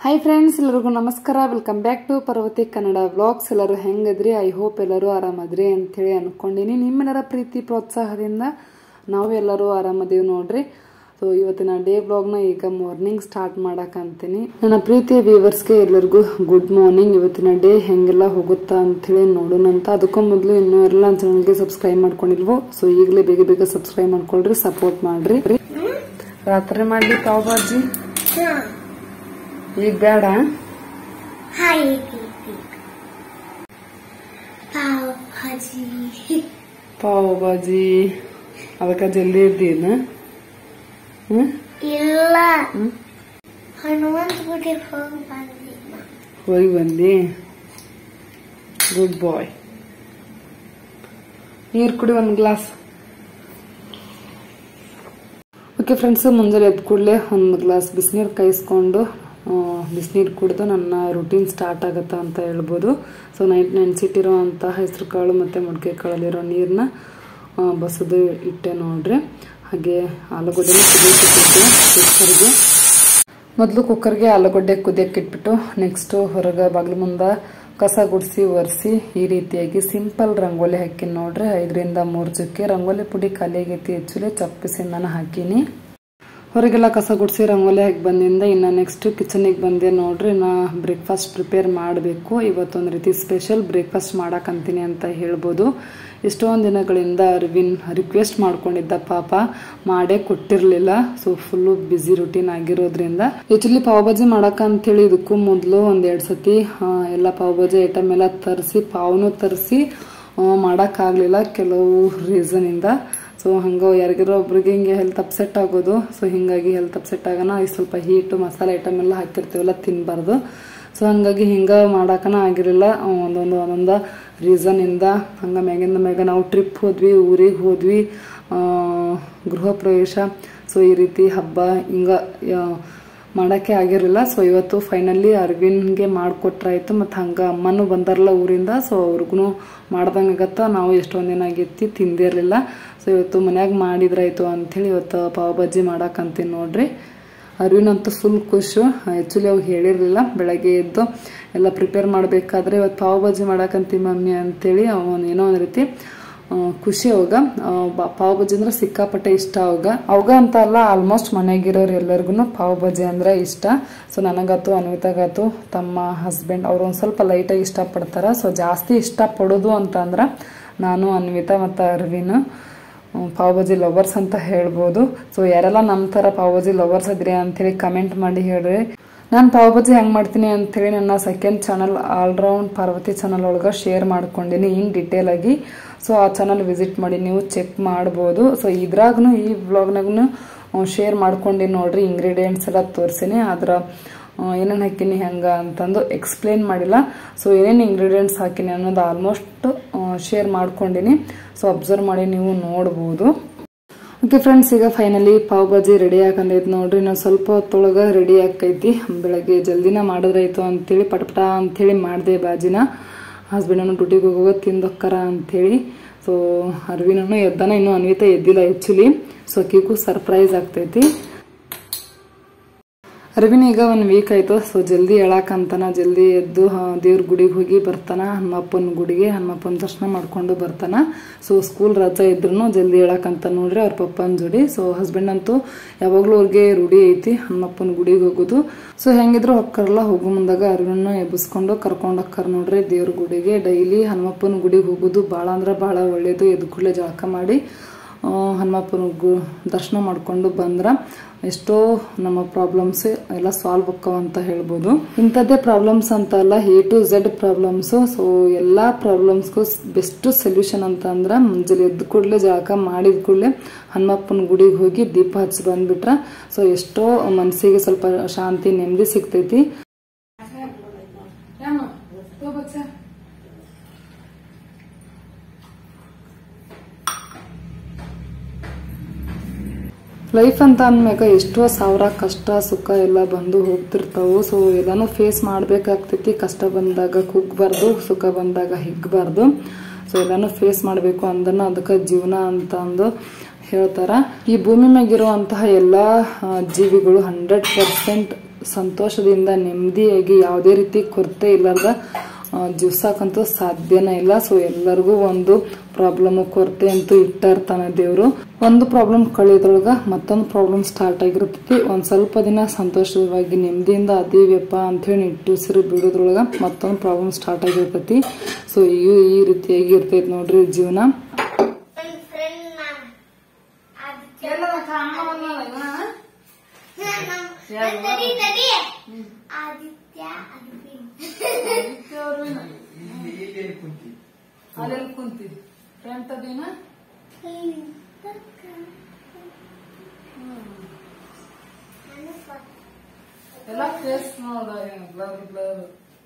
Hi friends एल्लरिगू नमस्कार welcome back to Parvathi Kannada vlogs एल्लरू हेंगिद्री आई होप एल्लरू आरामद्री ಅಂತ ಹೇಳಿ ಅನ್ಕೊಂಡಿನಿ ನಿಮ್ಮೆಲ್ಲರ ಪ್ರೀತಿ ಪ್ರೋತ್ಸಾಹದಿಂದ ನಾವು ಎಲ್ಲರೂ ಆರಾಮದೀವಿ ನೋಡ್ರಿ ಸೋ ಇವತ್ತಿನ ಡೇ ವ್ಲಾಗ್ ನ ಈಗ ಮಾರ್ನಿಂಗ್ ಸ್ಟಾರ್ಟ್ ಮಾಡಕಂತೀನಿ ನನ್ನ ಪ್ರೀತಿಯ ವ್ಯೂವರ್ಸ್ ಗೆ ಎಲ್ಲರಿಗೂ ಗುಡ್ ಮಾರ್ನಿಂಗ್ ಇವತ್ತಿನ ಡೇ ಹೆಂಗೆಲ್ಲ ಹೋಗುತ್ತಾ ಅಂತ ಹೇಳಿ ನೋಡೋಣ ಅಂತ ಅದಕ್ಕೂ ಮೊದಲು ಇನ್ನೂ ಎಲ್ಲ ಚಾನೆಲ್ ಗೆ ಸಬ್ಸ್ಕ್ರೈಬ್ ಮಾಡ್ಕೊಂಡಿಲ್ವೋ ಸೋ ಈಗಲೇ ಬೇಗ ಸಬ್ಸ್ಕ್ರೈಬ್ ಮಾಡ್ಕೊಳ್ಳ್ರಿ ಸಪೋರ್ಟ್ ಮಾಡ್ರಿ ರಾತ್ರಿ ಮಾಡ್ಲಿ ಪಾವ್ ಭಾಜಿ ಈಗ ಬೇಡ ಪಾವ್ ಭಾಜಿ ಅದಕ್ಕ ಜಲ್ದಿ ಇದ್ದೀನ ಇಲ್ಲ ಹೋಗಿ ಬಂದಿ ಗುಡ್ ಬಾಯ್ ನೀರು ಕುಡಿ ಒಂದ್ ಗ್ಲಾಸ್ ಓಕೆ ಫ್ರೆಂಡ್ಸ್ ಮುಂಜಾನೆ ಎದ್ದು ಕೂಡಲೇ ಒಂದು ಗ್ಲಾಸ್ ಬಿಸಿನೀರು ಕಾಯಿಸ್ಕೊಂಡು ಬಿಸಿನೀರು ಕುಡಿದು ನನ್ನ ರೂಟೀನ್ ಸ್ಟಾರ್ಟ್ ಆಗುತ್ತಾ ಅಂತ ಹೇಳ್ಬೋದು ಸೊ ನೈಟ್ ನೆನೆಸಿಟ್ಟಿರೋಂಥ ಹೆಸರು ಕಾಳು ಮತ್ತು ಮೊಳಕೆ ಕಾಳಲ್ಲಿರೋ ನೀರನ್ನ ಬಸದು ಇಟ್ಟೆ ನೋಡ್ರಿ ಹಾಗೆ ಆಲೂಗಡ್ಡೆನ ಕುದಿಯಕ್ಕಿಟ್ಟಿದ್ದೆ ಕುಕ್ಕರ್ಗೆ ಮೊದಲು ಕುಕ್ಕರ್ಗೆ ಆಲೂಗಡ್ಡೆ ಕುದಿಯಕ್ಕೆ ಇಟ್ಬಿಟ್ಟು ನೆಕ್ಸ್ಟ್ ಹೊರಗೆ ಬಾಗಿಲು ಮುಂದೆ ಕಸ ಗುಡಿಸಿ ಒರೆಸಿ ಈ ರೀತಿಯಾಗಿ ಸಿಂಪಲ್ ರಂಗೋಲಿ ಹಾಕಿನಿ ನೋಡ್ರಿ 5 ರಿಂದ 3 ಚುಕ್ಕೆ ರಂಗೋಲಿ ಪುಡಿ ಖಾಲಿ ಆಗೈತಿ ಹೆಚ್ಚುಲಿ ಚಪ್ಪಿಸಿ ನಾನು ಹಾಕಿನಿ ಹೊರಗೆಲ್ಲ ಕಸ ಗುಡಿಸಿ ರಂಗೋಲಿ ಹಾಕಿ ಬಂದಿಂದ ಇನ್ನು ನೆಕ್ಸ್ಟ್ ಕಿಚನಿಗೆ ಬಂದೆ ನೋಡ್ರಿ ನಾ ಬ್ರೇಕ್ಫಾಸ್ಟ್ ಪ್ರಿಪೇರ್ ಮಾಡಬೇಕು ಇವತ್ತೊಂದು ರೀತಿ ಸ್ಪೆಷಲ್ ಬ್ರೇಕ್ಫಾಸ್ಟ್ ಮಾಡಕಂತೀನಿ ಅಂತ ಹೇಳ್ಬೋದು ಎಷ್ಟೊಂದು ದಿನಗಳಿಂದ ಅರವಿಂದ್ ರಿಕ್ವೆಸ್ಟ್ ಮಾಡ್ಕೊಂಡಿದ್ದ ಪಾಪ ಮಾಡೇ ಕೊಟ್ಟಿರಲಿಲ್ಲ ಸೊ ಫುಲ್ಲು ಬ್ಯುಸಿ ರೂಟೀನ್ ಆಗಿರೋದ್ರಿಂದ ಆಕ್ಚುಲಿ ಪಾವ್ ಭಾಜಿ ಮಾಡಕಂತೇಳಿ ಇದಕ್ಕೂ ಮೊದಲು ಒಂದೆರಡು ಸತಿ ಎಲ್ಲ ಪಾವ್ ಭಾಜಿ ಐಟಮ್ ಎಲ್ಲ ತರಿಸಿ ಪಾವ್ನು ತರಿಸಿ ಮಾಡೋಕ್ಕಾಗಲಿಲ್ಲ ಕೆಲವು ರೀಸನ್ ಇಂದ ಸೊ ಹಂಗ ಯಾರಿಗಾರೋ ಒಬ್ರಿಗೆ ಹಿಂಗೆ ಹೆಲ್ತ್ ಅಪ್ಸೆಟ್ ಆಗೋದು ಸೊ ಹಿಂಗಾಗಿ ಹೆಲ್ತ್ ಅಪ್ಸೆಟ್ ಆಗೋಣ ಸ್ವಲ್ಪ ಹೀಟು ಮಸಾಲೆ ಐಟಮ್ ಎಲ್ಲ ಹಾಕಿರ್ತೀವಲ್ಲ ತಿನ್ನಬಾರ್ದು ಸೊ ಹಂಗಾಗಿ ಹಿಂಗೆ ಮಾಡಾಕನ ಆಗಿರಲಿಲ್ಲ ಒಂದೊಂದು ರೀಸನ್ ಇಂದ ಹಂಗ ಮ್ಯಾಗ ನಾವು ಟ್ರಿಪ್ ಹೋದ್ವಿ ಊರಿಗೆ ಹೋದ್ವಿ ಗೃಹ ಪ್ರವೇಶ ಸೊ ಈ ರೀತಿ ಹಬ್ಬ ಹಿಂಗ ಮಾಡೋಕ್ಕೆ ಆಗಿರಲಿಲ್ಲ ಸೊ ಇವತ್ತು ಫೈನಲಿ ಅರವಿಂದ್ಗೆ ಮಾಡಿಕೊಟ್ರಾಯ್ತು ಮತ್ತು ಹಂಗೆ ಅಮ್ಮನೂ ಬಂದಾರಲ್ಲ ಊರಿಂದ ಸೊ ಅವ್ರಿಗೂ ಮಾಡ್ದಂಗಾಗತ್ತ ನಾವು ಎಷ್ಟೊಂದು ದಿನ ಆಗೈತಿ ತಿಂದೇ ಇರಲಿಲ್ಲ ಸೊ ಇವತ್ತು ಮನ್ಯಾಗ ಮಾಡಿದ್ರಾಯ್ತು ಅಂಥೇಳಿ ಇವತ್ತು ಪಾವ್ ಭಾಜಿ ಮಾಡಕ್ಕಂತೀನಿ ನೋಡ್ರಿ ಅರವಿಂದ್ ಅಂತೂ ಫುಲ್ ಖುಷು ಆ್ಯಕ್ಚುಲಿ ಅವ್ರು ಹೇಳಿರಲಿಲ್ಲ ಬೆಳಗ್ಗೆ ಎದ್ದು ಎಲ್ಲ ಪ್ರಿಪೇರ್ ಮಾಡಬೇಕಾದ್ರೆ ಇವತ್ತು ಪಾವ್ ಭಾಜಿ ಮಾಡಕ್ಕಂತೀವಿ ಮಮ್ಮಿ ಅಂತೇಳಿ ಏನೋ ಒಂದು ರೀತಿ ಖುಷಿ ಅವಾಗ ಪಾವ್ ಭಾಜಿ ಅಂದ್ರೆ ಸಿಕ್ಕಾಪಟ್ಟೆ ಇಷ್ಟ ಅವಾಗ ಅಂತ ಅಲ್ಲ ಆಲ್ಮೋಸ್ಟ್ ಮನೆಗಿರೋರು ಎಲ್ಲರಿಗೂ ಪಾವ್ ಭಾಜಿ ಅಂದ್ರೆ ಇಷ್ಟ ಸೊ ನನಗತ್ತು ಅನ್ವಿತಾಗತ್ತು ತಮ್ಮ ಹಸ್ಬೆಂಡ್ ಅವ್ರು ಒಂದು ಸ್ವಲ್ಪ ಲೈಟಾಗಿ ಇಷ್ಟಪಡ್ತಾರೆ ಸೊ ಜಾಸ್ತಿ ಇಷ್ಟಪಡೋದು ಅಂತಂದ್ರೆ ನಾನು ಅನ್ವಿತಾ ಮತ್ತು ಅರವಿಂದ್ ಪಾವ್ ಭಾಜಿ ಲವರ್ಸ್ ಅಂತ ಹೇಳ್ಬೋದು ಸೊ ಯಾರೆಲ್ಲ ನಮ್ಮ ಥರ ಪಾವ್ ಭಾಜಿ ಲವರ್ಸ್ ಇದ್ರಿ ಅಂಥೇಳಿ ಕಮೆಂಟ್ ಮಾಡಿ ಹೇಳ್ರಿ ನಾನು ಪಾವ್ ಭಾಜಿ ಹೆಂಗೆ ಮಾಡ್ತೀನಿ ಅಂಥೇಳಿ ನನ್ನ second channel all round Parvathi channel ಒಳಗೆ ಶೇರ್ ಮಾಡ್ಕೊಂಡಿನಿ ಇನ್ ಡಿಟೇಲ್ ಆಗಿ ಸೊ ಆ ಚಾನಲ್ ವಿಸಿಟ್ ಮಾಡಿ ನೀವು ಚೆಕ್ ಮಾಡ್ಬೋದು ಸೊ ಇದ್ರಾಗೂ ಈ ವ್ಲಾಗ್ನಾಗೂ ಶೇರ್ ಮಾಡ್ಕೊಂಡು ನೋಡ್ರಿ ಇಂಗ್ರೀಡಿಯೆಂಟ್ಸ್ ಎಲ್ಲ ತೋರಿಸಿನಿ ಅದ್ರ ಏನೇನು ಹಾಕಿನಿ ಹೆಂಗೆ ಅಂತಂದು ಎಕ್ಸ್ಪ್ಲೇನ್ ಮಾಡಿಲ್ಲ ಸೊ ಏನೇನು ಇಂಗ್ರೀಡಿಯೆಂಟ್ಸ್ ಹಾಕಿನಿ ಅನ್ನೋದು ಆಲ್ಮೋಸ್ಟ್ ಶೇರ್ ಮಾಡ್ಕೊಂಡಿನಿ ಸೊ ಅಬ್ಸರ್ವ್ ಮಾಡಿ ನೀವು ನೋಡ್ಬೋದು ಓಕೆ ಫ್ರೆಂಡ್ಸ್ ಈಗ ಫೈನಲಿ ಪಾವ್ ಭಾಜಿ ರೆಡಿ ಹಾಕಂದೈತಿ ನೋಡ್ರಿ ನಾವು ಸ್ವಲ್ಪ ಹೊತ್ತೊಳಗೆ ರೆಡಿ ಆಕೈತಿ ಬೆಳಗ್ಗೆ ಜಲ್ದಿನ ಮಾಡಿದ್ರಾಯ್ತು ಅಂತೇಳಿ ಪಟಪಟ ಅಂಥೇಳಿ ಮಾಡಿದೆ ಭಾಜಿನ ಹಸ್ಬೆಂಡನ್ನು ಡ್ಯೂಟಿಗೆ ಹೋಗೋ ತಿಂದೊಕ್ಕರ ಅಂಥೇಳಿ ಸೊ ಅರವಿಂದನು ಎದ್ದಾನ ಇನ್ನೂ ಅನ್ವಿತಾ ಎದ್ದಿಲ್ಲ ಆ್ಯಕ್ಚುಲಿ ಸೊ ಅಕ್ಕಿಗೂ ಸರ್ಪ್ರೈಸ್ ಆಗ್ತೈತಿ ಅರವಿಂದ್ ಈಗ 1 ವೀಕ್ ಆಯ್ತು ಸೊ ಜಲ್ದಿ ಹೇಳಕ್ಕಂತಾನ ಜಲ್ದಿ ಎದ್ದು ದೇವ್ರ ಗುಡಿಗೆ ಹೋಗಿ ಬರ್ತಾನ ಹನುಮಪ್ಪನ ಗುಡಿಗೆ ಹನುಮಪ್ಪನ ದರ್ಶನ ಮಾಡ್ಕೊಂಡು ಬರ್ತಾನ ಸೊ ಸ್ಕೂಲ್ ರಜಾ ಇದ್ರು ಜಲ್ದಿ ಹೇಳಕ್ಕಂತ ನೋಡ್ರಿ ಅವ್ರ ಪಪ್ಪನ ಜೋಡಿ ಸೊ ಹಸ್ಬೆಂಡ್ ಅಂತೂ ಯಾವಾಗ್ಲೂ ಅವ್ರಿಗೆ ರೂಢಿ ಐತಿ ಹನುಮಪ್ಪನ ಗುಡಿಗೆ ಹೋಗೋದು ಸೊ ಹೆಂಗಿದ್ರು ಹೊಕ್ಕರಲ್ಲ ಹೋಗೋ ಮುಂದಾಗ ಅರವಿಂದ್ನ ಎಬ್ಬಿಸ್ಕೊಂಡು ಕರ್ಕೊಂಡು ಹೋಗ್ತಾರ ನೋಡ್ರಿ ದೇವ್ರ ಗುಡಿಗೆ ಡೈಲಿ ಹನುಮಪ್ಪನ ಗುಡಿಗೆ ಹೋಗೋದು ಭಾಳ ಅಂದ್ರೆ ಭಾಳ ಒಳ್ಳೇದು ಎದ್ದು ಕೂಡಲೇ ಜಳಕ ಮಾಡಿ ಹನುಮಪ್ಪನ ದರ್ಶನ ಮಾಡ್ಕೊಂಡು ಬಂದ್ರ ಎಷ್ಟೋ ನಮ್ಮ ಪ್ರಾಬ್ಲಮ್ಸ್ ಎಲ್ಲ ಸಾಲ್ವ್ ಆಕ್ಕವ ಅಂತ ಹೇಳ್ಬೋದು ಇಂಥದ್ದೇ ಪ್ರಾಬ್ಲಮ್ಸ್ ಅಂತ ಅಲ್ಲ A to Z problems so ಎಲ್ಲಾ ಪ್ರಾಬ್ಲಮ್ಸ್ಗೂ ಬೆಸ್ಟ್ ಸೊಲ್ಯೂಷನ್ ಅಂತ ಅಂದ್ರೆ ಮುಂಜಾನೆ ಎದ್ದು ಕೂಡಲೇ ಜಳಕ ಮಾಡಿದ ಕೂಡಲೇ ಹನುಮಪ್ಪನ ಗುಡಿಗೆ ಹೋಗಿ ದೀಪ ಹಚ್ಚಿ ಬಂದ್ಬಿಟ್ರ ಸೊ ಎಷ್ಟೋ ಮನಸ್ಸಿಗೆ ಸ್ವಲ್ಪ ಶಾಂತಿ ನೆಮ್ಮದಿ ಸಿಗ್ತೈತಿ ಲೈಫ್ ಅಂತ ಅಂದ್ಮ್ಯಾಗ ಎಷ್ಟೋ ಸಾವಿರ ಕಷ್ಟ ಸುಖ ಎಲ್ಲ ಬಂದು ಹೋಗ್ತಿರ್ತಾವು ಸೊ ಎಲ್ಲಾನು ಫೇಸ್ ಮಾಡ್ಬೇಕಾಗ್ತೈತಿ ಕಷ್ಟ ಬಂದಾಗ ಕುಗ್ಬಾರ್ದು ಸುಖ ಬಂದಾಗ ಹಿಗ್ಬಾರ್ದು ಸೊ ಎಲ್ಲಾನು ಫೇಸ್ ಮಾಡಬೇಕು ಅಂದನ ಅದಕ್ಕೆ ಜೀವನ ಅಂತ ಅಂದು ಹೇಳ್ತಾರ. ಈ ಭೂಮಿ ಮೇಗಿರುವಂತಹ ಎಲ್ಲಾ ಜೀವಿಗಳು 100% ಸಂತೋಷದಿಂದ ನೆಮ್ಮದಿಯಾಗಿ ಯಾವುದೇ ರೀತಿ ಕೊರತೆ ಇಲ್ಲಾರ್ದ ಜೀವ್ಸಕ್ಕಂತೂ ಸಾಧ್ಯನೇ ಇಲ್ಲ. ಸೊ ಎಲ್ಲರಿಗೂ ಒಂದು ಪ್ರಾಬ್ಲಮ್ ಕೊರತೆ ಅಂತೂ ಇಟ್ಟಿರ್ತಾನೆ ದೇವ್ರು. ಒಂದು ಪ್ರಾಬ್ಲಮ್ ಕಳೆಯೋದ್ರೊಳಗ ಮತ್ತೊಂದು ಪ್ರಾಬ್ಲಮ್ ಸ್ಟಾರ್ಟ್ ಆಗಿರ್ತೈತಿ. ಒಂದ್ ಸ್ವಲ್ಪ ದಿನ ಸಂತೋಷವಾಗಿ ನೆಮ್ಮದಿಯಿಂದ ಅದೇವ್ಯಪ್ಪ ಅಂತೇಳಿ ನಿಟ್ಟುಸಿರು ಬಿಡೋದ್ರೊಳಗ ಮತ್ತೊಂದು ಪ್ರಾಬ್ಲಮ್ ಸ್ಟಾರ್ಟ್ ಆಗಿರ್ತೈತಿ. ಸೊ ಈ ರೀತಿಯಾಗಿ ಇರ್ತೈತಿ ನೋಡ್ರಿ ಜೀವನ. ಅದೆಲ್ಲ ಕುಂತಿದ್ ಫ್ರೆಂಟ್ ಅದೇನ ಎಲ್ಲ ಫೇಸ್ ನೋಡ ಬ್ಲರ್ ಬ್ಲರ್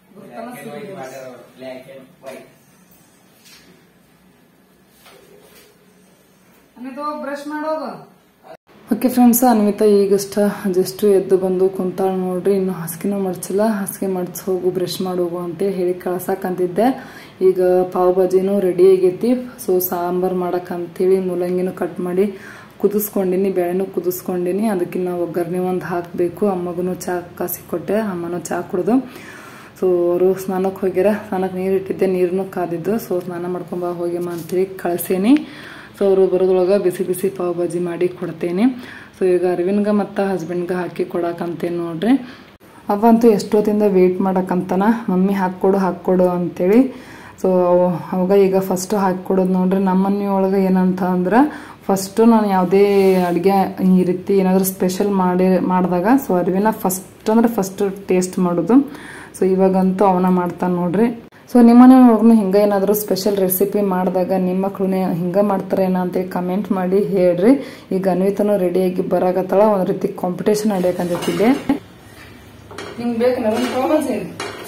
ಬ್ರಷ್ ಮಾಡೋಗ. ಓಕೆ ಫ್ರೆಂಡ್ಸ್, ಅನ್ವಿತಾ ಈಗಷ್ಟ ಜಸ್ಟ್ ಎದ್ದು ಬಂದು ಕುಂತಾಳ ನೋಡ್ರಿ. ಇನ್ನು ಹಾಸಿಗೆನೂ ಮಡ್ಚಿಲ್ಲ. ಹಾಸಿಗೆ ಮಡ್ಚ್ ಹೋಗು ಬ್ರಷ್ ಮಾಡೋಗು ಅಂತೇಳಿ ಹೇಳಿ ಕಳ್ಸಕ್ಕಂತಿದ್ದೆ. ಈಗ ಪಾವ್ ಭಾಜಿನೂ ರೆಡಿ ಆಗೈತಿ. ಸೊ ಸಾಂಬಾರ್ ಮಾಡಕ್ಕಂತೇಳಿ ಮೂಲಂಗಿನೂ ಕಟ್ ಮಾಡಿ ಕುದಿಸ್ಕೊಂಡಿನಿ, ಬೇಳೆನೂ ಕುದಿಸ್ಕೊಂಡಿನಿ. ಅದಕ್ಕಿನ್ನ ಒಗ್ಗರಣೆ ಒಂದು ಹಾಕಬೇಕು. ಅಮ್ಮಗೂ ಚಾ ಕಾಸಿ ಕೊಟ್ಟೆ, ಅಮ್ಮನೂ ಚಾ ಕುಡ್ದು. ಸೊ ಅವರು ಸ್ನಾನಕ್ಕೆ ಹೋಗ್ಯಾರ. ಸ್ನಾನಕ್ಕೆ ನೀರು ಇಟ್ಟಿದ್ದೆ, ನೀರನ್ನು ಕಾದಿದ್ದು. ಸೊ ಸ್ನಾನ ಮಾಡ್ಕೊಂಬ ಹೋಗ್ಯಮ್ಮ ಅಂತೇಳಿ ಕಳ್ಸೇನಿ. ಸೊ ಅವರು ಬರೋದ್ರೊಳಗೆ ಬಿಸಿ ಬಿಸಿ ಪಾವ್ ಭಾಜಿ ಮಾಡಿ ಕೊಡ್ತೇನೆ. ಸೊ ಈಗ ಅರವಿಂದ್ಗೆ ಮತ್ತು ಹಸ್ಬೆಂಡ್ಗೆ ಹಾಕಿ ಕೊಡಕ್ಕಂತೇನೆ ನೋಡ್ರಿ. ಅವಂತೂ ಎಷ್ಟೊತ್ತಿಂದ ವೇಟ್ ಮಾಡಕ್ಕಂತಾನ, ಮಮ್ಮಿ ಹಾಕ್ಕೊಡು ಅಂತೇಳಿ. ಸೊ ಅವಾಗ ಈಗ ಫಸ್ಟ್ ಹಾಕಿಕೊಡೋದು ನೋಡ್ರಿ. ನಮ್ಮ ಮನೆಯೊಳಗೆ ಏನಂತ ಅಂದ್ರೆ ಫಸ್ಟು ನಾನು ಯಾವುದೇ ಅಡುಗೆ ಈ ರೀತಿ ಏನಾದರೂ ಸ್ಪೆಷಲ್ ಮಾಡಿದಾಗ ಸೊ ಅರವಿನ ಫಸ್ಟ್ ಟೇಸ್ಟ್ ಮಾಡೋದು. ಸೊ ಇವಾಗಂತೂ ಅವನ ಮಾಡ್ತಾನೆ ನೋಡ್ರಿ. ಸೊ ನಿಮ್ಮನೆ ಒಳಗೂ ಹಿಂಗೆ ಏನಾದರೂ ಸ್ಪೆಷಲ್ ರೆಸಿಪಿ ಮಾಡಿದಾಗ ನಿಮ್ಮ ಮಕ್ಕಳು ಹಿಂಗೆ ಮಾಡ್ತಾರೇನ ಅಂತೇಳಿ ಕಮೆಂಟ್ ಮಾಡಿ ಹೇಳ್ರಿ. ಈಗ ಅನ್ವಿತನೂ ರೆಡಿಯಾಗಿ ಬರಾಕತ್ತಾಳ. ಒಂದು ರೀತಿ ಕಾಂಪಿಟೇಷನ್ ನಡೆಯಕಂತಿದ್ದೆ. ನಿಮ್ಗೆ ಬೇಕು ನವೀನ್ ಪಾವ್ ಭಾಜಿ?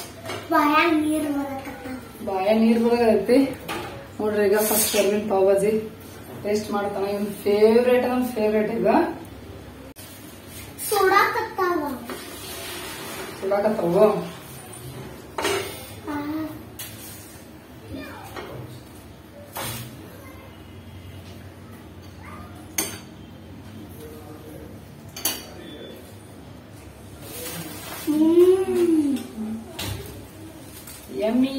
ಬಾಯ ನೀರು ಬರಕತ್ತೈತಿ ನೋಡ್ರಿ. ಈಗ ಫಸ್ಟ್ ನವೀನ್ ಪಾವ್ ಭಾಜಿ ಟೇಸ್ಟ್ ಮಾಡ್ತಾನ. ಇವನ್ ಫೇವ್ರೇಟ್ ಈಗ ಸುಡಾಕತ್ತಾವ. ಯಮ್ಮಿ.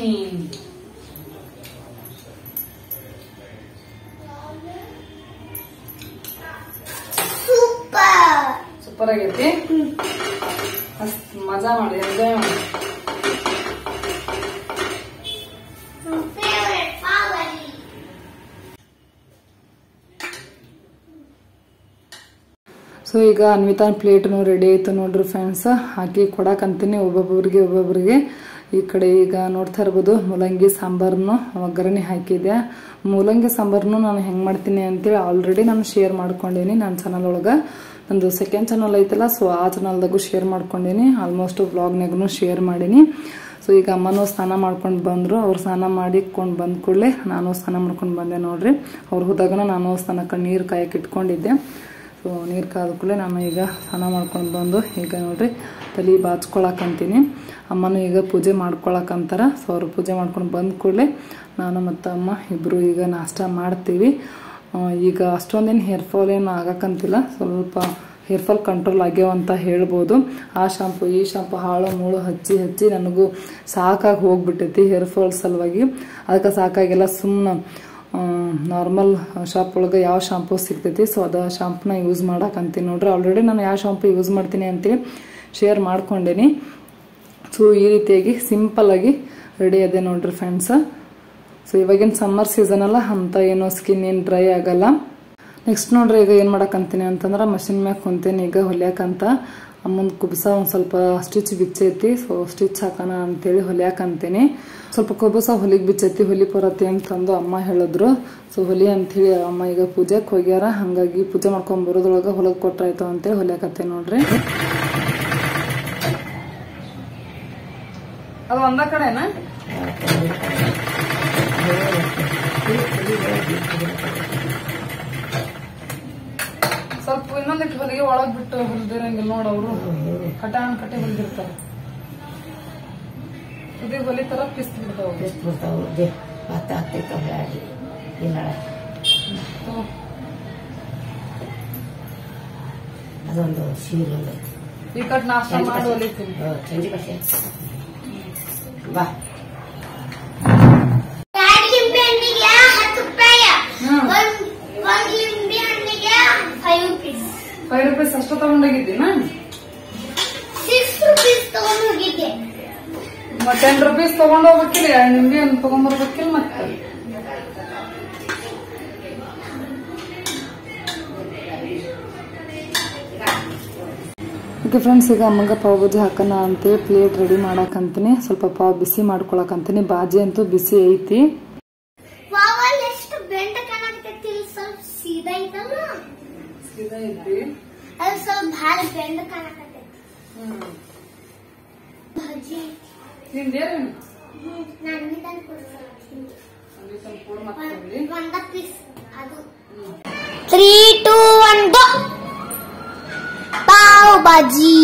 ಸೂಪರ್ ಆಗೈತಿ. ಮಜಾ ಮಾಡಿ, ಎಂಜಾಯ್ ಮಾಡಿ. ಸೊ ಈಗ ಅನ್ವಿತಾನ್ ಪ್ಲೇಟ್ನು ರೆಡಿ ಆಯ್ತು ನೋಡ್ರಿ ಫ್ರೆಂಡ್ಸ್. ಹಾಕಿ ಕೊಡಕಂತೀನಿ ಒಬ್ಬೊಬ್ಬರಿಗೆ. ಈ ಕಡೆ ಈಗ ನೋಡ್ತಾ ಇರ್ಬೋದು ಮೂಲಂಗಿ ಸಾಂಬಾರನ್ನು ಒಗ್ಗರಣೆ ಹಾಕಿದ್ದೆ. ಮೂಲಂಗಿ ಸಾಂಬಾರನ್ನು ನಾನು ಹೆಂಗೆ ಮಾಡ್ತೀನಿ ಅಂತೇಳಿ ಆಲ್ರೆಡಿ ನಾನು ಶೇರ್ ಮಾಡ್ಕೊಂಡೀನಿ ನನ್ನ ಚಾನಲ್ ಒಳಗೆ. ನಂದು ಸೆಕೆಂಡ್ ಚಾನಲ್ ಐತಲ್ಲ, ಸೊ ಆ ಚಾನಲ್ದಾಗೂ ಶೇರ್ ಮಾಡ್ಕೊಂಡೀನಿ. ಆಲ್ಮೋಸ್ಟ್ ವ್ಲಾಗ್ನಾಗೂ ಶೇರ್ ಮಾಡೀನಿ. ಸೊ ಈಗ ಅಮ್ಮನೂ ಸ್ನಾನ ಮಾಡ್ಕೊಂಡು ಬಂದರು. ಅವ್ರು ಸ್ನಾನ ಮಾಡಿಕೊಂಡು ಬಂದ ಕೂಡಲೇ ನಾನು ಸ್ನಾನ ಮಾಡ್ಕೊಂಡು ಬಂದೆ ನೋಡ್ರಿ. ಅವ್ರು ಹೋದಾಗನ ನಾನು ಸ್ನಾನಕ್ಕೆ ನೀರು ಕಾಯಕ್ಕೆ ಇಟ್ಕೊಂಡಿದ್ದೆ. ಸೊ ನೀರು ಕಾದ ಕೂಡಲೇ ನಾನು ಈಗ ಸ್ನಾನ ಮಾಡ್ಕೊಂಡು ಬಂದು ಈಗ ನೋಡ್ರಿ ತಲೆ ಬಾಚ್ಕೊಳಕಂತೀನಿ. ಅಮ್ಮನೂ ಈಗ ಪೂಜೆ ಮಾಡ್ಕೊಳಕಂತಾರ. ಸೊ ಅವ್ರು ಪೂಜೆ ಮಾಡ್ಕೊಂಡು ಬಂದ ಕೂಡಲೇ ನಾನು ಮತ್ತು ಅಮ್ಮ ಇಬ್ಬರು ಈಗ ನಾಷ್ಟ ಮಾಡ್ತೀವಿ. ಈಗ ಅಷ್ಟೊಂದೇನು ಹೇರ್ಫಾಲ್ ಏನು ಆಗಕ್ಕಂತಿಲ್ಲ, ಸ್ವಲ್ಪ ಹೇರ್ಫಾಲ್ ಕಂಟ್ರೋಲ್ ಆಗ್ಯಾವ ಅಂತ ಹೇಳ್ಬೋದು. ಆ ಶಾಂಪು ಈ ಶಾಂಪು ಹಾಳು ಮೂಳು ಹಚ್ಚಿ ನನಗೂ ಸಾಕಾಗಿ ಹೋಗ್ಬಿಟ್ಟೈತಿ ಹೇರ್ಫಾಲ್ ಸಲುವಾಗಿ. ಅದಕ್ಕೆ ಸಾಕಾಗಿಲ್ಲ, ಸುಮ್ಮನೆ ನಾರ್ಮಲ್ ಶಾಪ್ ಒಳಗೆ ಯಾವ ಶಾಂಪು ಸಿಗ್ತೈತಿ ಸೊ ಅದು ಶಾಂಪುನ ಯೂಸ್ ಮಾಡಕ್ಕಂತೀನಿ ನೋಡ್ರಿ. ಆಲ್ರೆಡಿ ನಾನು ಯಾವ ಶಾಂಪು ಯೂಸ್ ಮಾಡ್ತೀನಿ ಅಂತೇಳಿ ಶೇರ್ ಮಾಡ್ಕೊಂಡೇನಿ. ಸೊ ಈ ರೀತಿಯಾಗಿ ಸಿಂಪಲ್ಲಾಗಿ ರೆಡಿ ಅದೇ ನೋಡ್ರಿ ಫ್ರೆಂಡ್ಸ್. ಸೊ ಇವಾಗಿನ ಸಮ್ಮರ್ ಸೀಸನ್ ಅಲ್ಲ, ಅಂತ ಏನೋ ಸ್ಕಿನ್ ಏನು ಡ್ರೈ ಆಗಲ್ಲ. ನೆಕ್ಸ್ಟ್ ನೋಡ್ರಿ ಈಗ ಏನು ಮಾಡಕ್ಕಂತೀನಿ ಅಂತಂದ್ರೆ ಮಷಿನ್ ಮ್ಯಾಗ ಕುಂತೀನಿ ಈಗ ಹೊಲಿಯಾಕಂತ. ಅಮ್ಮಂದು ಕುಬಸ ಒಂದು ಸ್ವಲ್ಪ ಸ್ಟಿಚ್ ಬಿಚ್ಚೈತಿ. ಸೊ ಸ್ಟಿಚ್ ಹಾಕೋಣ ಅಂತೇಳಿ ಹೊಲಿಯಾಕಂತೀನಿ. ಸ್ವಲ್ಪ ಕುಬಸ ಹೊಲಿಗೆ ಬಿಚ್ಚೈತಿ, ಹೊಲಿ ಬರತ್ತೆ ಅಂತಂದು ಅಮ್ಮ ಹೇಳಿದ್ರು. ಸೊ ಹೊಲಿ ಅಂಥೇಳಿ ಅಮ್ಮ ಈಗ ಪೂಜೆಗೆ ಹೋಗ್ಯಾರ. ಹಾಗಾಗಿ ಪೂಜೆ ಮಾಡ್ಕೊಂಡು ಬರೋದ್ರೊಳಗೆ ಹೊಲಗೆ ಕೊಟ್ರಾಯ್ತು ಅಂತೇಳಿ ಹೊಲಿಯಾಕತ್ತೆ ನೋಡ್ರಿ. ಅದು ಒಂದ ಕಡೆನಾ? ಸ್ವಲ್ಪ ಇನ್ನೊಂದಿಟ್ಟು ಹೊಲಿಗೆ ಒಳಗ್ ಬಿಟ್ಟು ಹೊಲಿದಿರಂಗಿಲ್ಲ ನೋಡ. ಅವರು ಕಟಾನ್ ಕಟ್ಟಿ ಹೊಲಿದಿರ್ತಾರ. ಇದು ಹೊಲಿತರ ಪಿಸ್ತ್ ಬಿಡ್ತಾವ. ಅದೊಂದು ಸೀರೆ ಈ ಕಟ್ ನಾಷ್ಟ ಮಾಡಿ ಹೊಲಿತೀನಿ. ಚಂಡಿ ಬಸೆ ಬಾ. ಲಿಂಬೆ ಹಣ್ಣಿಗೆ 10 ರೂಪಾಯಿ, ಒಂದು ಲಿಂಬೆ ಹಣ್ಣಿಗೆ 5 ರೂಪೀಸ್. 5 ರೂಪೀಸ್ ಅಷ್ಟು ತಗೊಂಡೋಗಿದ್ದೀನ? 6 ರೂಪೀಸ್ ತಗೊಂಡು ಹೋಗಿದ್ದೆ. ಮತ್ತೆ 10 ರೂಪೀಸ್ ತಗೊಂಡ್ ಹೋಗ್ಬೇಕಿಲ್ಲ, 2 ನಿಂಬೆ ಹಣ್ಣು ತಗೊಂಡ್ಬರ್ಬೇಕಿಲ್ಲ ಮತ್ತೆ. ಓಕೆ ಫ್ರೆಂಡ್ಸ್, ಈಗ ಅಮ್ಮಗ ಪಾವ್ ಭಾಜಿ ಹಾಕೋಣ ಅಂತೇಳಿ ಪ್ಲೇಟ್ ರೆಡಿ ಮಾಡಾಕಂತೀನಿ. ಸ್ವಲ್ಪ ಪಾವ್ ಬಿಸಿ ಮಾಡ್ಕೊಳಕಂತೀನಿ. ಬಾಜಿ ಅಂತೂ ಬಿಸಿ ಐತಿ. ಪಾವಲ್ ಎಷ್ಟು ಬೆಂಡ ಕಾಣಕತ್ತಿ, ಸ್ವಲ್ಪ ಸೀದಾ ಐತಲ್ಲ, ಸೀದಾ ಐತಿ, ಅದು ಸ್ವಲ್ಪ ಭಾಳ ಬೆಂಡ ಕಾಣಕತ್ತಿ. ಭಾಜಿ ತಿಂದೇನು? ನಾನು ಇದನ್ನು ಕೊಡ್ತೀನಿ. ಒಂದ ಪೀಸ್ ಅದು. 3, 2, 1 ಗೋ. ಪಾವ್ ಭಾಜಿ.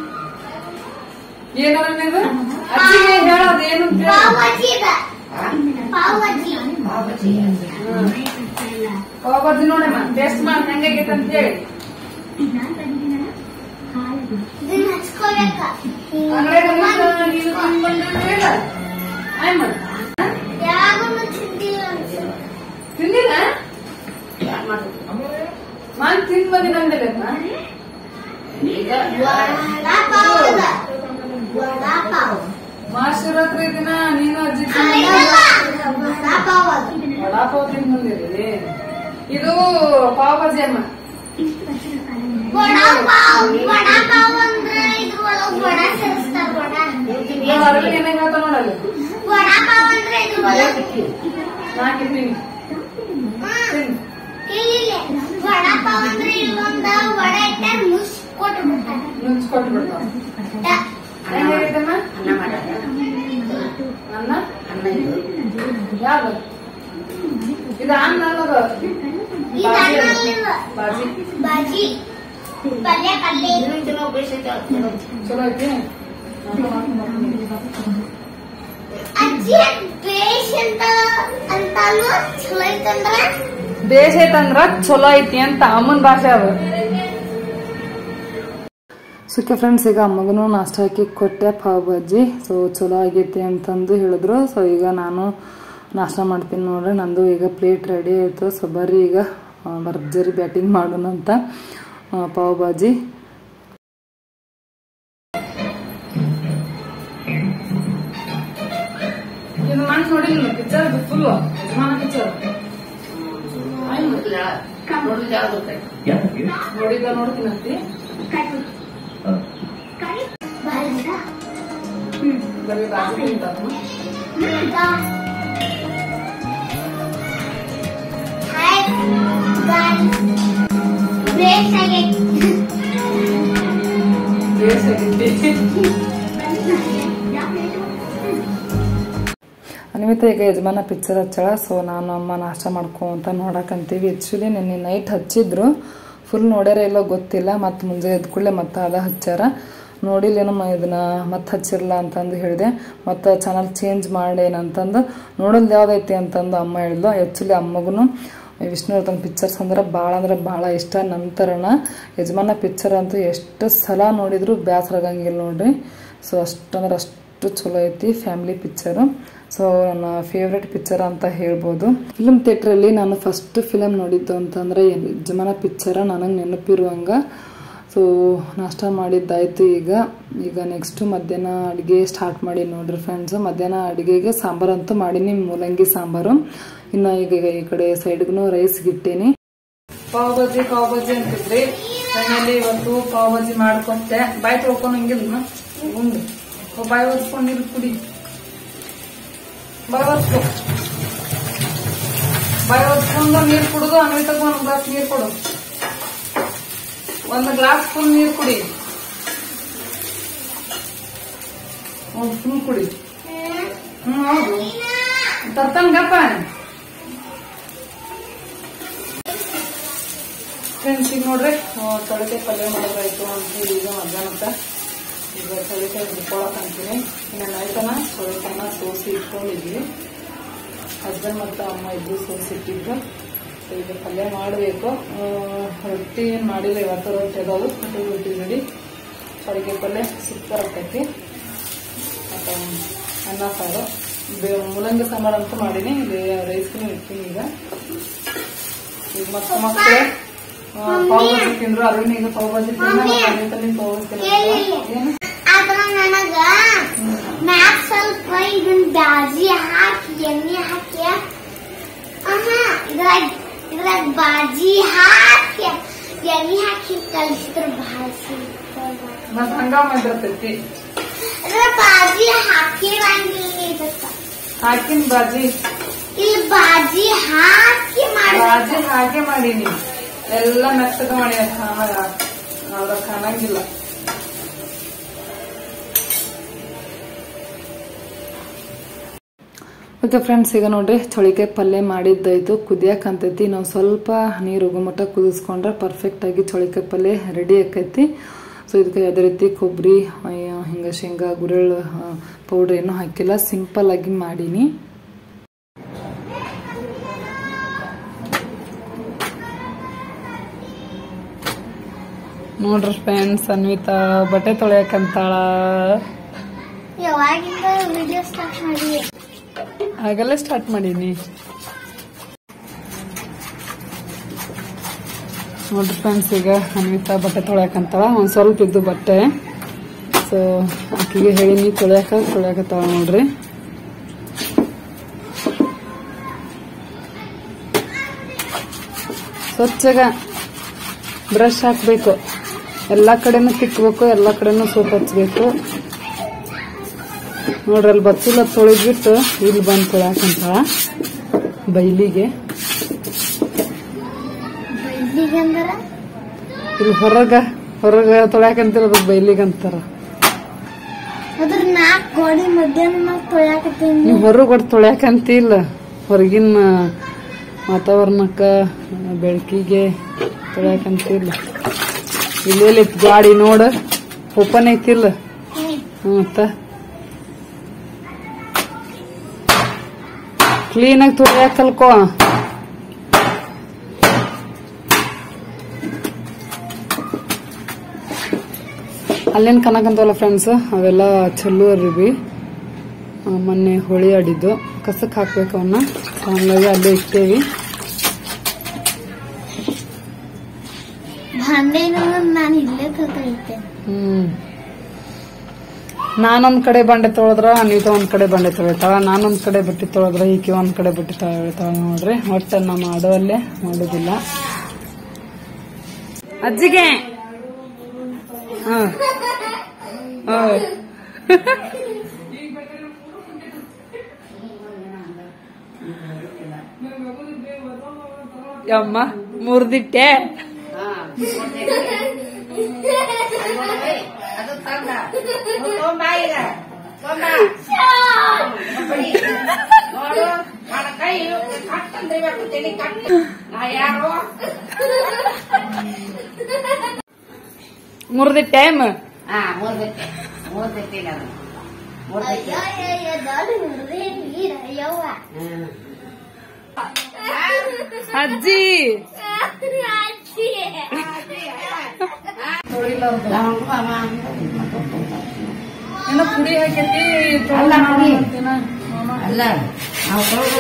ಏನದು? ಅಜ್ಜಿಗೆ ಹೇಳೋದು ಏನು? ಪಾವ್ ಭಾಜಿ ಇದೆ. ಪಾವ್ ಭಾಜಿ. ಪಾವ್ ಭಾಜಿ ನೋಡಮ್ಮ, ಟೇಸ್ಟ್ ಮಾಡಿ ಹೆಂಗಾಗೈತೆ ಅಂತ ಹೇಳಿ. ಇದನ್ನ ಹಚ್ಕೋಬೇಕ. ಯಾವಾಗಲೂ ತಿಂದಿಲ್ಲ ಅನ್ಸುತ್ತೆ. ತಿಂದಿಲ್ಲ? ನಾನು ತಿಂದ್ ಬಂದಿ ನಂದಿಲ್ಲ. ವಡಾ ಪಾವ್ ಅದ. ವಡಾ ಪಾವ್. ಮಹಾಶಿವರಾತ್ರಿ ದಿನ ನೀನು ಅಜ್ಜಿ ವಡಾ ಪಾವ್ ಅದ. ವಡಾ ಪಾವ್ ತಿಂದ್ ಬಂದಿರಿ. ಇದು ಪಾವ್ ಭಾಜಿ ಅಮ್ಮ. ವಡಾ ಪಾವ್ ಅಂದ್ರೆ ಇದ್ರೊಳಗೆ ವಡಾ ಸೇರಿಸ್ತಾರ. ವಡಾ ಅದ್ರಲ್ಲಿ ಏನಾಗ ನೋಡಲ್ಲ. ವಡಾ ಪಾವ್ ಅಂದ್ರೆ ಇದ್ರೊಳಗೆ ನಾಕಿದ್ದೀನಿ. ಇಲ್ಲ, ವಡಾ ಪಾವ್ ಅಂದ್ರೆ ಇಲ್ಲೊಂದ ವಡಾ ಇಟ್ಟ ಮುಸ್ ಕೊಟ್ಬಿಡ್ತಾರೆ. ನುಚ್ಕೊಟ್ಟು ಬಿಡ್ತಾವ. ಹೆಂಗಾಗೈತಮ್ಮ? ಅನ್ನ ಮಾಡ. ಅನ್ನ ಅನ್ನ ಇದು ಯಾವ್ದು? ಇದು ಅನ್ನ ಅನ್ನೋದು ಇದು ಅನ್ನ ಅಲ್ಲಿಲ್ಲ. ಬಾಜಿ. ಬಾಜಿ ಪಲ್ಯ ಪಲ್ಯ. ಚಲೋ ಬೇಸೈತೆ. ಚಲೋ ಐತಿ. ಅಜ್ಜಿ ಬೇಷ್ ಅಂತಾನು ಚಲೋ ಐತಂದ್ರ ಬೇಷ್ ಐತಂದ್ರ ಚಲೋ ಐತಿ ಅಂತ ಅಮ್ಮನ ಭಾಷೆ ಅವ. ಸುಖ ಫ್ರೆಂಡ್ಸ್, ಈಗ ಅಮ್ಮಗೂ ನಾಷ್ಟ ಹಾಕಿ ಕೊಟ್ಟೆ ಪಾವ್ ಭಾಜಿ. ಸೊ ಚಲೋ ಆಗೈತಿ ಅಂತಂದು ಹೇಳಿದ್ರು. ಸೊ ಈಗ ನಾನು ನಾಷ್ಟ ಮಾಡ್ತೀನಿ ನೋಡ್ರಿ. ನಂದು ಈಗ ಪ್ಲೇಟ್ ರೆಡಿ ಆಯಿತು. ಸೊ ಬರ್ರಿ ಈಗ ಭರ್ಜರಿ ಬ್ಯಾಟಿಂಗ್ ಮಾಡೋಣ ಅಂತ. ಪಾವ್ ಭಾಜಿ ಇದು ಮಾಡಿ ನೋಡಿಲ್ಲ ಪಿಕ್ಚರ್, ಫುಲ್ ಯಜಮಾನ ಪಿಕ್ಚರ್ ನೋಡಿದ ನೋಡ್ತೀನಂತಿ. ಬರೀ ಬಾಜಿ ತಿಂತಾನು. ಬೇಷ್ ಆಗೈತಿ. ಬೇಸ್ ಆಗೈತಿ. ಅನಿಮಿತ ಈಗ ಯಜಮಾನ ಪಿಕ್ಚರ್ ಹಚ್ಚಳ. ಸೊ ನಾನು ಅಮ್ಮ ನಾಷ್ಟ ಮಾಡ್ಕೊಂತ ನೋಡಕಂತೀವಿ. ಆ್ಯಕ್ಚುಲಿ ನಿನ್ನೆ ನೈಟ್ ಹಚ್ಚಿದ್ರು, ಫುಲ್ ನೋಡ್ಯಾರ ಇಲ್ಲೋ ಗೊತ್ತಿಲ್ಲ. ಮತ್ತು ಮುಂಜೆ ಎದ್ದ ಕೂಡಲೇ ಮತ್ತೆ ಅದ ಹಚ್ಚಾರ. ನೋಡಿಲ್ಲೇನೋ ಇದನ್ನ ಮತ್ತೆ ಹಚ್ಚಿರಲ್ಲ ಅಂತಂದು ಹೇಳಿದೆ. ಮತ್ತು ಚಾನಲ್ ಚೇಂಜ್ ಮಾಡೇನಂತಂದು ನೋಡೋದು ಯಾವ್ದೈತಿ ಅಂತಂದು ಅಮ್ಮ ಹೇಳಿದ್ಲು. ಆ್ಯಕ್ಚುಲಿ ಅಮ್ಮಗೂ ವಿಷ್ಣುವರ್ಧನ್ ಪಿಕ್ಚರ್ಸ್ ಅಂದ್ರೆ ಭಾಳ ಇಷ್ಟ. ನಂತರನ ಯಜಮಾನ ಪಿಕ್ಚರ್ ಅಂತೂ ಎಷ್ಟು ಸಲ ನೋಡಿದ್ರು ಬೇಸರ ಆಗಂಗಿಲ್ಲ ನೋಡ್ರಿ. ಸೊ ಅಷ್ಟಂದ್ರೆ ಅಷ್ಟು ಚಲೋ ಐತಿ ಫ್ಯಾಮಿಲಿ ಪಿಕ್ಚರು. ಸೊ ನನ್ನ ಫೇವ್ರೆಟ್ ಪಿಕ್ಚರ್ ಅಂತ ಹೇಳ್ಬೋದು. ಫಿಲ್ಮ್ ಥಿಯೇಟ್ರಲ್ಲಿ ನಾನು ಫಸ್ಟ್ ಫಿಲಮ್ ನೋಡಿದ್ದು ಅಂತಂದರೆ ಯಜಮಾನ ಪಿಕ್ಚರ ನನಗೆ ನೆನಪಿರುವಂಗ. ಸೊ ನಾಷ್ಟ ಮಾಡಿದ್ದಾಯಿತು. ಈಗ ನೆಕ್ಸ್ಟು ಮಧ್ಯಾಹ್ನ ಅಡುಗೆ ಸ್ಟಾರ್ಟ್ ಮಾಡಿ ನೋಡ್ರಿ ಫ್ರೆಂಡ್ಸು. ಮಧ್ಯಾಹ್ನ ಅಡುಗೆಗೆ ಸಾಂಬಾರು ಅಂತೂ ಮಾಡೀನಿ, ಮೂಲಂಗಿ ಸಾಂಬಾರು. ಇನ್ನು ಈಗ ಈ ಕಡೆ ಸೈಡ್ಗೂ ರೈಸ್ ಗಿಟ್ಟೀನಿ. ಪಾವ್ ಭಾಜಿ ಅಂತಿದ್ರಿ. ಮನೆಯಲ್ಲಿ ಇವತ್ತು ಪಾವ್ ಭಾಜಿ ಮಾಡ್ಕೊತೆ. ಬಾಯಿ ತೊಳ್ಕೊಂಡು ಹಂಗಿಲ್ಲ ಉಂಡು ಬಾಯಿ ಒದ್ಕೊಂಡು ನೀರು ಕುಡಿ. ಬಾಯಿ ಒದ್ಕೊಂಡು ನೀರು ಕುಡಿದು ಆಮೇಲೆ ತಗೋ ಒಂದು ಗ್ಲಾಸ್ ನೀರು ಕೊಡು. ಒಂದು ಗ್ಲಾಸ್ ಫುಲ್ ನೀರು ಕುಡಿ. ಒಂದು ಫುಲ್ ಕುಡಿ. ಹೌದು ತರ್ತನ್ಗಪ್ಪ. ಫ್ರೆಂಡ್ಸ್ ಈಗ ನೋಡ್ರಿ ಚೌಳಿಕಾಯಿ ಪಲ್ಯ ಮಾಡೋದಾಯ್ತು ಅಂತ ಈಗ ಮಧ್ಯಾಹ್ನಕ್ಕೆ. ಈಗ ಚೌಳಿಕಾಯಿ ಹುಡ್ಕೊಳಕಂತೀನಿ. ಇನ್ನು ನೈಟನ ಚೌಳಿಕಾಯಿನ ಸೋಸಿ ಇಟ್ಕೊಂಡಿದ್ವಿ. ಹಸ್ಬೆಂಡ್ ಮತ್ತು ಅಮ್ಮ ಇಬ್ಬರು ಸೋಸಿ ಇಟ್ಟಿದ್ರು. ಈಗ ಪಲ್ಯ ಮಾಡಬೇಕು. ರೊಟ್ಟಿ ಏನು ಮಾಡಿಲ್ಲ ಇವತ್ತು. ರೊಟ್ಟಿ ಅದಾವು ರೊಟ್ಟಿ ರೆಡಿ. ಚಳಿಗೆ ಪಲ್ಯ ಸೂಪರ್ ಆಗ್ತೈತಿ. ಮತ್ತು ಅನ್ನ ಸಾರು ಮೂಲಂಗಿ ಸಾಂಬಾರು ಅಂತೂ ಮಾಡೀನಿ. ಇಲ್ಲಿ ರೈಸ್ಗೂ ಇರ್ತೀನಿ. ಈಗ ಮತ್ತೆ ಮಕ್ಕಳು ಪಾವ್ ಭಾಜಿ ತಿಂದ್ರು. ಅರವಿಂದ ಈಗ ಪಾವ್ ಭಾಜಿ ತಿಂದ ಆದ್ರ ನನಗ ಮ್ಯಾಕ್ ಸ್ವಲ್ಪ ಇದನ್ ಬಾಜಿ ಹಾಕಿ ಎಣ್ಣೆ ಹಾಕಿ ಇದ್ರಾಗ ಬಾಜಿ ಹಾಕಿ ಎಣ್ಣೆ ಹಾಕಿ ಕಲಿಸಿದ್ರ ಬಹಳ ಮತ್ ಹಂಗ ಮಾಡಿರ್ತೈತಿ. ಬಾಜಿ ಹಾಕಿರಂಗಿಲ್ಲ ಹಾಕಿನ ಬಾಜಿ ಇಲ್ಲಿ ಬಾಜಿ ಹಾಕಿ ಬಾಜಿ ಹಾಗೆ ಮಾಡೀನಿ. ಎಲ್ಲ ಮೆತ್ತಗ ಮಾಡಿ ಅದ್ರ ಕಾಣಂಗಿಲ್ಲ. ಓಕೆ ಫ್ರೆಂಡ್ಸ್, ಈಗ ನೋಡ್ರಿ ಚಳಿಕಾಯಿ ಪಲ್ಯ ಮಾಡಿದ್ದಾಯ್ತು. ಕುದಿಯಾಕಂತೈತಿ. ನಾವು ಸ್ವಲ್ಪ ನೀರು ಉಗುಮಟ್ಟ ಕುದಿಸ್ಕೊಂಡ್ರೆ ಪರ್ಫೆಕ್ಟ್ ಆಗಿ ಚಳಿಕಾಯಿ ಪಲ್ಯ ರೆಡಿ ಆಕೈತಿ. ಸೊ ಇದಕ್ಕೆ ಯಾವುದೇ ರೀತಿ ಕೊಬ್ಬರಿ ಹಿಂಗ ಶೇಂಗಾ ಗುರೆಳ್ಳು ಪೌಡ್ರ್ ಏನೂ ಹಾಕಿಲ್ಲ. ಸಿಂಪಲ್ ಆಗಿ ಮಾಡೀನಿ. ನೋಡ್ರಿ ಫ್ರೆಂಡ್ಸ್, ಅನ್ವಿತಾ ಬಟ್ಟೆ ತೊಳೆಯಕಂತಾಳ. ಯಾವಾಗಿಂದ ವಿಡಿಯೋ ಸ್ಟಾರ್ಟ್ ಮಾಡಿ? ಆಗಲೇ ಸ್ಟಾರ್ಟ್ ಮಾಡೀನಿ. ನೋಡ್ರಿ ಫ್ರೆಂಡ್ಸ್, ಈಗ ಅನ್ವಿತಾ ಬಟ್ಟೆ ತೊಳೆಯಕಂತಾಳ. ಒಂದ್ ಸ್ವಲ್ಪ ಇದ್ದು ಬಟ್ಟೆ. ಸೊ ಆಕಿಗೆ ಹೇಳಿನಿ ತೊಳೆಯಕತ್ತಾಳ ನೋಡ್ರಿ. ಸ್ವಚ್ಛಗ ಬ್ರಷ್ ಹಾಕ್ಬೇಕು. ಎಲ್ಲಾ ಕಡೆನೂ ತಿಕ್ಬೇಕು. ಎಲ್ಲಾ ಕಡೆನೂ ಸೋಪ್ ಹಚ್ಬೇಕು. ನೋಡ್ರಿ, ಅಲ್ಲಿ ಬಚ್ಚಿಲ್ಲ ತೊಳೆದ್ಬಿಟ್ಟು ಇಲ್ಲಿ ಬಂದು ತೊಳ್ಯಾಕಂತಾಳ ಬೈಲಿಗೆ. ಇಲ್ಲಿ ಹೊರಗ ತೊಳ್ಯಾಕಂತಿಲ್ಲ, ಅದು ಬೈಲಿಗಂತಾರ. ನೀವು ಹೊರಗೆ ಒಟ್ಟು ತೊಳ್ಯಾಕಂತಿಲ್ಲ. ಹೊರಗಿನ ವಾತಾವರಣಕ್ಕ ಬೆಳಕಿಗೆ ತೊಳ್ಯಾಕಂತಿಲ್ಲ. ಇಲ್ಲೆಲ್ಲಿ ಗಾಡಿ ನೋಡ ಓಪನ್ ಐತಿಲ್ಲ. ಮತ್ತ ಕ್ಲೀನಾಗಿ ತೊಳ್ಯಾಕ ಕಲ್ಕೋ. ಅಲ್ಲೇನ್ ಕನಕಂತವಲ್ಲ ಫ್ರೆಂಡ್ಸ್, ಅವೆಲ್ಲ ಚಲೋ ಅರಿವಿ. ಮೊನ್ನೆ ಹೋಳಿ ಆಡಿದ್ದು ಕಸಕ್ ಹಾಕ್ಬೇಕು. ಅವನ್ನ ಹಂಗಾಗಿ ಅಲ್ಲೇ ಇಟ್ಟೇವಿ. ನಾನೊಂದ್ ಕಡೆ ಬಂಡೆ ತೊಳೆದ್ರ ಅನಿತಾ ಒಂದ್ ಕಡೆ ಬಂಡೆ ತೊಳಿತಾಳ. ನಾನೊಂದ್ ಕಡೆ ಬಟ್ಟೆ ತೊಳೆದ್ರ ಈಕೆ ಒಂದ್ ಕಡೆ ಬಟ್ಟೆ ತೊಳಿತಾಳ. ನೋಡ್ರಿ, ಒಟ್ಟ ನಾ ಮಾಡೋಲ್ಲೇ ಮಾಡೋದಿಲ್ಲ. ಅಜ್ಜಿಗೆ ಯಮ್ಮ ಮುರ್ದಿಟ್ಟೆ. ಅದು ತಂದ ಈಗ ನೋಡು, ನನ್ನ ಕೈ ಕಟ್ಟಂದ್ರಿಬೇಕು. ತೆಲಿ ಕಟ್ಟ ನಾ ಯಾರು ಮುರ್ದಿಟ್ಟೆ. ಮೂರ್ದಿಟ್ಟೆ ನಾನು ಅಜ್ಜಿ ಏನೋ ಪುಡಿ ಹಾಕೈತಿ. ಅಲ್ಲ, ನಾವು ತೊಳೆದು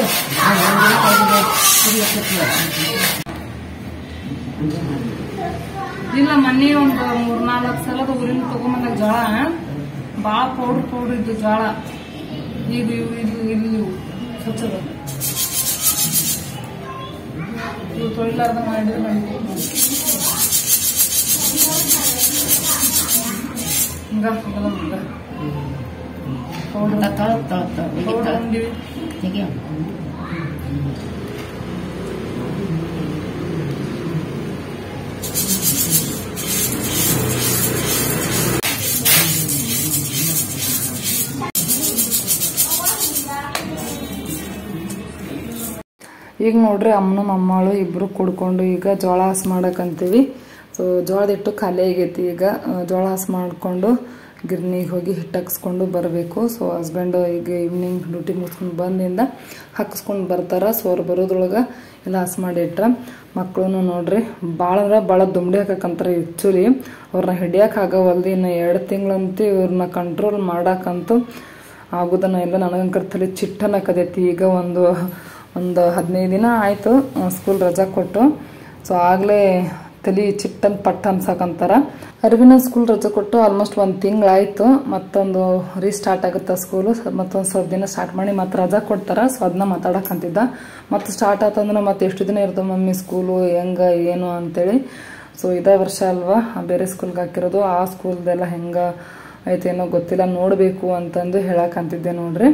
ಇಲ್ಲ, ಮೊನ್ನೆ ಒಂದು 3-4 ಸಲದ ಊರಿಂದ ತಗೊಂಬಂದ ಜೋಳ ಬಾಳ ಪೌಡ್ರ್ ಇದ್ದು ಜೋಳ. ಇದು ಸ್ವಚ್ಛದ ಇವು ತೊಳಿಲಾರ್ದ ಮಾಡಿದ್ರೆ ತೆಗಿಯೋ. ಈಗ ನೋಡ್ರಿ, ಅಮ್ಮನ ಮಮ್ಮಳು ಇಬ್ರು ಕುಡ್ಕೊಂಡು ಈಗ ಜೋಳ ಹಾಸ್ ಮಾಡಕಂತೀವಿ. ಸೊ ಜೋಳದ ಹಿಟ್ಟು ಖಾಲಿ ಆಗೈತಿ. ಈಗ ಜೋಳ ಹಾಸ್ ಮಾಡ್ಕೊಂಡು ಗಿರ್ನಿಗೆ ಹೋಗಿ ಹಿಟ್ಟು ಹಾಕಿಸ್ಕೊಂಡು ಬರಬೇಕು. ಸೊ ಹಸ್ಬೆಂಡ್ ಈಗ ಈವ್ನಿಂಗ್ ಡ್ಯೂಟಿ ಮುಗಿಸ್ಕೊಂಡು ಬಂದಿಂದ ಹಾಕಿಸ್ಕೊಂಡು ಬರ್ತಾರೆ. ಸೊ ಅವ್ರು ಬರೋದ್ರೊಳಗೆ ಎಲ್ಲ ಹಸ್ ಮಾಡಿಟ್ರೆ ಮಕ್ಕಳು ನೋಡ್ರಿ ಭಾಳ ಅಂದ್ರೆ ಭಾಳ ದುಂಬಡಿ ಹಾಕಕ್ಕಂತಾರೆ. ಆ್ಯಕ್ಚುಲಿ ಅವ್ರನ್ನ ಹಿಡಿಯೋಕೆ ಆಗೋವಲ್ದು. ಇನ್ನು 2 ತಿಂಗಳಂತೂ ಇವ್ರನ್ನ ಕಂಟ್ರೋಲ್ ಮಾಡೋಕ್ಕಂತೂ ಆಗೋದನ್ನ ಇಲ್ಲ. ನನಗಂಕರ್ ತಲೆ ಚಿಟ್ಟನ ಕದೈತಿ. ಈಗ ಒಂದು 15 ದಿನ ಆಯಿತು ಸ್ಕೂಲ್ ರಜಾ ಕೊಟ್ಟು. ಸೊ ಆಗಲೇ ತಲೆ ಚಿಟ್ಟನ್ ಪಟ್ಟ ಅನ್ಸಕ್ಕಂತಾರ. ಅರ್ವಿನ ಸ್ಕೂಲ್ ರಜೆ ಕೊಟ್ಟು ಆಲ್ಮೋಸ್ಟ್ 1 ತಿಂಗಳಾಯ್ತು. ಮತ್ತೊಂದು ರೀಸ್ಟಾರ್ಟ್ ಆಗುತ್ತೆ ಸ್ಕೂಲು. ಮತ್ತೊಂದು ಸ್ವಲ್ಪ ದಿನ ಸ್ಟಾರ್ಟ್ ಮಾಡಿ ಮತ್ತೆ ರಜಾ ಕೊಡ್ತಾರ. ಸೊ ಅದನ್ನ ಮಾತಾಡಕ್ಕಂತಿದ್ದ. ಮತ್ತೆ ಸ್ಟಾರ್ಟ್ ಆತಂದ್ರೆ ಮತ್ತೆ ಎಷ್ಟು ದಿನ ಇರ್ತದೆ ಮಮ್ಮಿ ಸ್ಕೂಲು ಹೆಂಗೆ ಏನು ಅಂತೇಳಿ. ಸೊ ಇದೇ ವರ್ಷ ಅಲ್ವಾ ಬೇರೆ ಸ್ಕೂಲ್ಗೆ ಹಾಕಿರೋದು. ಆ ಸ್ಕೂಲ್ದೆಲ್ಲ ಹೆಂಗೆ ಐತೇನೋ ಗೊತ್ತಿಲ್ಲ, ನೋಡಬೇಕು ಅಂತಂದು ಹೇಳಕ್ಕಂತಿದ್ದೆ ನೋಡ್ರಿ.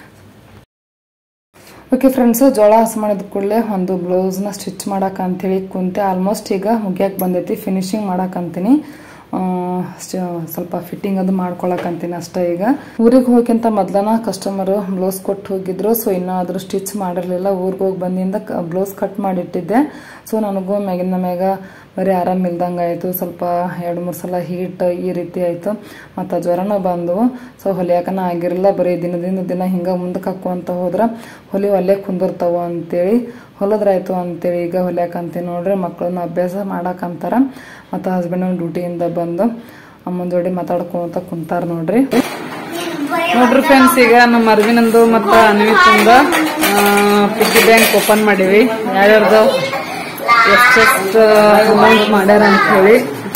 ಓಕೆ ಫ್ರೆಂಡ್ಸು, ಜೋಳ ಹಸಿ ಮಾಡಿದ ಕೂಡಲೇ ಒಂದು ಬ್ಲೌಸ್ನ ಸ್ಟಿಚ್ ಮಾಡಕ್ಕಂತೇಳಿ ಕುಂತೆ. ಆಲ್ಮೋಸ್ಟ್ ಈಗ ಮುಗಿಯಕ್ಕೆ ಬಂದೈತಿ. ಫಿನಿಶಿಂಗ್ ಮಾಡಕ್ಕಂತೀನಿ. ಸ್ವಲ್ಪ ಫಿಟ್ಟಿಂಗ್ ಅದು ಮಾಡ್ಕೊಳಕ್ಕಂತೀನಿ ಅಷ್ಟೇ. ಈಗ ಊರಿಗೆ ಹೋಗಿಂತ ಮೊದ್ಲನ ಕಸ್ಟಮರು ಬ್ಲೌಸ್ ಕೊಟ್ಟು ಹೋಗಿದ್ರು. ಸೊ ಇನ್ನಾದ್ರೂ ಸ್ಟಿಚ್ ಮಾಡಿರಲಿಲ್ಲ. ಊರಿಗೆ ಹೋಗಿ ಬಂದಿಂದ ಬ್ಲೌಸ್ ಕಟ್ ಮಾಡಿಟ್ಟಿದ್ದೆ. ಸೊ ನನಗೂ ಮ್ಯಾಗಿನ ಮ್ಯಾಗ ಬರೀ ಆರಾಮಿಲ್ದಂಗೆ ಆಯಿತು. ಸ್ವಲ್ಪ 2-3 ಸಲ ಹೀಟ್ ಈ ರೀತಿ ಆಯಿತು. ಮತ್ತು ಜ್ವರನೂ ಬಂದವು. ಸೊ ಹೊಲಿಯಾಕನ ಆಗಿರಲಿಲ್ಲ. ಬರೀ ದಿನದಿಂದ ದಿನ ಹಿಂಗೆ ಮುಂದಕ್ಕೆ ಹಾಕುವಂತ ಹೋದ್ರೆ ಹೊಲೆ ಕುಂದಿರ್ತಾವ ಅಂತೇಳಿ ಹೊಲದ್ರಾಯ್ತು ಅಂತೇಳಿ ಈಗ ಹೊಲಿಯಾಕಂತೀನಿ ನೋಡ್ರಿ. ಮಕ್ಕಳನ್ನ ಅಭ್ಯಾಸ ಮಾಡಕ್ಕಂತಾರ. ಮತ್ತು ಹಸ್ಬೆಂಡ್ ಡ್ಯೂಟಿಯಿಂದ ಬಂದು ಅಮ್ಮನ ಜೋಡಿ ಮಾತಾಡ್ಕೊಂತ ಕುಂತಾರ ನೋಡ್ರಿ. ನೋಡ್ರಿ ಫ್ರೆಂಡ್ಸ್, ಈಗ ನಮ್ಮ ಅರ್ವಿನಂದು ಮತ್ತು ಅನ್ವಿತಂದು ಪಿಗ್ಗಿ ಬ್ಯಾಂಕ್ ಓಪನ್ ಮಾಡೀವಿ. ಯಾರ್ಯಾರ್ದು ಎಷ್ಟೆಷ್ಟು ಅಮೌಂಟ್ ಮಾಡ್ಯಾರ ಅಂತ ಹೇಳಿ,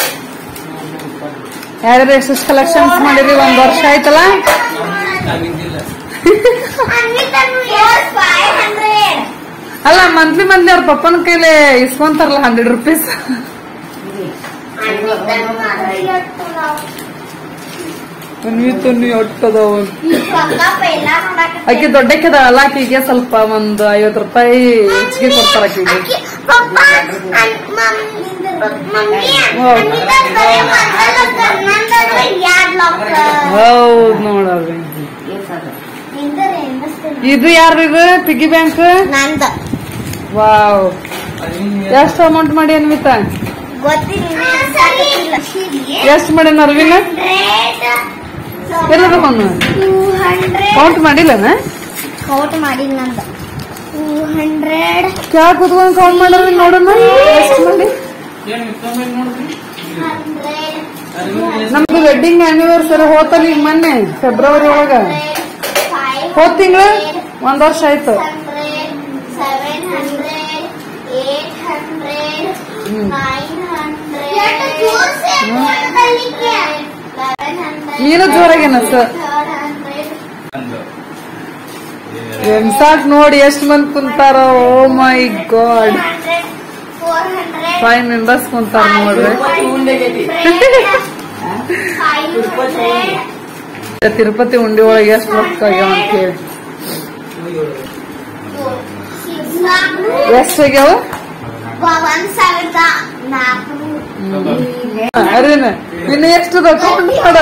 ಯಾರ್ಯಾರು ಎಷ್ಟೆಷ್ಟು ಕಲೆಕ್ಷನ್ಸ್ ಮಾಡಿರಿ. 1 ವರ್ಷ ಆಯ್ತಲ್ಲ. ಅಲ್ಲ ಮಂತ್ಲಿ ಅವ್ರ ಪಪ್ಪನ ಕೈಲಿ ಇಸ್ಕೊಂತಾರಲ್ಲ 100 ರೂಪೀಸ್. ಒಟ್ಟದವ ಆಕಿ ದೊಡ್ಡಕ್ಕಿದಾವಲ್ಲ, ಆಕಿಗೆ ಸ್ವಲ್ಪ ಒಂದು 50 ರೂಪಾಯಿ ಹೆಚ್ಚಿಗೆ ಕೊಡ್ತಾರ ಆಕಿಗೆ. ಹೌದು ನೋಡ್ರಿ. ಇದು ಯಾರಿಗ ಪಿಗ್ಗಿ ಬ್ಯಾಂಕ್? ವಾವ್, ಎಷ್ಟು ಅಮೌಂಟ್ ಮಾಡಿ ಅನ್ವಿತ? ಎಷ್ಟು ಮಾಡಿ ಅರ್ವಿನ? ಎಲ್ಲ ಕೌಂಟ್ ಮಾಡಿಲ್ಲನ? ಕೌಂಟ್ ಮಾಡಿಲ್ಲ. 200 ಕ್ಯಾ ಕುತ್ಕೊಂಡ್ ಕೌಂಟ್ ಮಾಡೋದು ನೋಡೋಣ. ಎಷ್ಟು ಮಾಡಿ? ನಮ್ದು ವೆಡ್ಡಿಂಗ್ ಆನಿವರ್ಸರಿ ಹೋತಲ್ಲ ಈಗ ಮೊನ್ನೆ ಫೆಬ್ರವರಿ ಒಳಗ. ಹೋದ್ ತಿಂಗಳ 1 ವರ್ಷ ಆಯ್ತು. 700 800 900 ನೀನು ಜೋರಾಗೇನ ಸರ್? ಸಾಕ್ ನೋಡಿ ಎಷ್ಟು ಮಂದಿ ಕುಂತಾರ. ಓ ಮೈ ಗಾಡ್, 5 ಮೆಂಬರ್ಸ್ ಕುಂತಾರ ನೋಡ್ರಿ. ತಿರುಪತಿ ಉಂಡಿ ಒಳಗೆ ಎಷ್ಟು ರೊಕ್ಕ ಆಗ್ಯಾವ ಅಂತ ಹೇಳಿ. ಎಷ್ಟು ಆಗ್ಯಾವ? 1400. ಅರೇನ ಇನ್ನು ಎಷ್ಟು ಕೌಂಟ್ ಮಾಡ.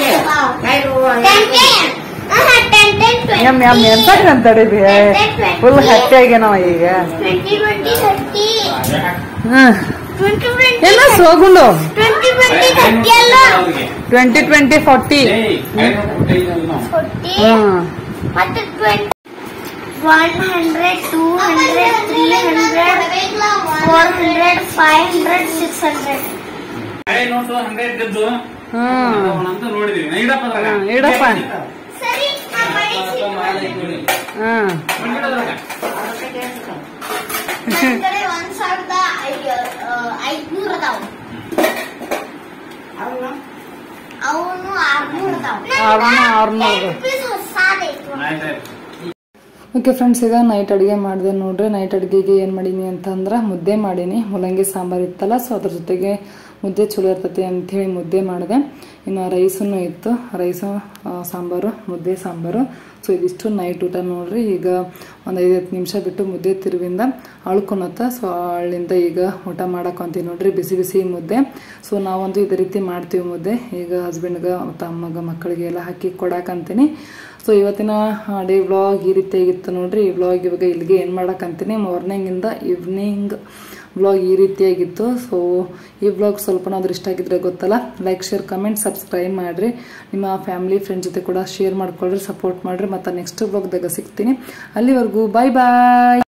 ಎಂತಡಿ ಫುಲ್ ಹ್ಯಾಪಿ ಆಗ್ಯಾನವ ಈಗ. ಎಲ್ಲ ಸೋಗುಂಡು 20 20 40. 100 200 300 400 500 600. ಇಡಪ್ಪ. ಸರಿ, ನನ್ಕಡೆ 1500 ಅದಾವ. ಅವನು 600 ಓಕೆ ಫ್ರೆಂಡ್ಸ್, ಈಗ ನೈಟ್ ಅಡುಗೆ ಮಾಡಿದೆ ನೋಡ್ರಿ. ನೈಟ್ ಅಡುಗೆಗೆ ಏನು ಮಾಡೀನಿ ಅಂತಂದ್ರೆ ಮುದ್ದೆ ಮಾಡೀನಿ. ಮೂಲಂಗಿ ಸಾಂಬಾರು ಇತ್ತಲ್ಲ, ಸೊ ಅದ್ರ ಜೊತೆಗೆ ಮುದ್ದೆ ಚಲೋ ಇರ್ತೈತಿ ಅಂಥೇಳಿ ಮುದ್ದೆ ಮಾಡಿದೆ. ಇನ್ನು ರೈಸೂ ಇತ್ತು. ರೈಸು ಸಾಂಬಾರು, ಮುದ್ದೆ ಸಾಂಬಾರು. ಸೊ ಇದಿಷ್ಟು ನೈಟ್ ಊಟ ನೋಡ್ರಿ. ಈಗ ಒಂದು 5-10 ನಿಮಿಷ ಬಿಟ್ಟು ಮುದ್ದೆ ತಿರುವಿಂದ ಅಳ್ಕೊಳತ್ತ. ಸೊ ಅಲ್ಲಿಂದ ಈಗ ಊಟ ಮಾಡಕೊಂತೀವಿ ನೋಡ್ರಿ, ಬಿಸಿ ಬಿಸಿ ಮುದ್ದೆ. ಸೊ ನಾವಂತೂ ಇದೇ ರೀತಿ ಮಾಡ್ತೀವಿ ಮುದ್ದೆ. ಈಗ ಹಸ್ಬೆಂಡ್ಗೆ ಮತ್ತು ಅಮ್ಮಗ ಮಕ್ಕಳಿಗೆ ಎಲ್ಲ ಹಾಕಿ ಕೊಡಾಕಂತೀನಿ. ಸೊ ಇವತ್ತಿನ ಡೇ ವ್ಲಾಗ್ ಈ ರೀತಿಯಾಗಿತ್ತು ನೋಡ್ರಿ. ಈ ವ್ಲಾಗ್ ಇವಾಗ ಇಲ್ಲಿಗೆ ಏನು ಮಾಡಕ್ಕಂತೀನಿ. ಮಾರ್ನಿಂಗಿಂದ ಈವ್ನಿಂಗ್ ವ್ಲಾಗ್ ಈ ರೀತಿಯಾಗಿತ್ತು. ಸೊ ಈ ವ್ಲಾಗ್ ಸ್ವಲ್ಪನಾದ್ರೂ ಇಷ್ಟ ಆಗಿದ್ರೆ ಗೊತ್ತಲ್ಲ, ಲೈಕ್, ಶೇರ್, ಕಮೆಂಟ್, ಸಬ್ಸ್ಕ್ರೈಬ್ ಮಾಡಿರಿ. ನಿಮ್ಮ ಫ್ಯಾಮಿಲಿ ಫ್ರೆಂಡ್ಸ್ ಜೊತೆ ಕೂಡ ಶೇರ್ ಮಾಡ್ಕೊಳ್ರಿ, ಸಪೋರ್ಟ್ ಮಾಡಿರಿ. ಮತ್ತು ನೆಕ್ಸ್ಟ್ ವ್ಲಾಗ್ದಾಗ ಸಿಗ್ತೀನಿ. ಅಲ್ಲಿವರೆಗೂ ಬಾಯ್ ಬಾಯ್.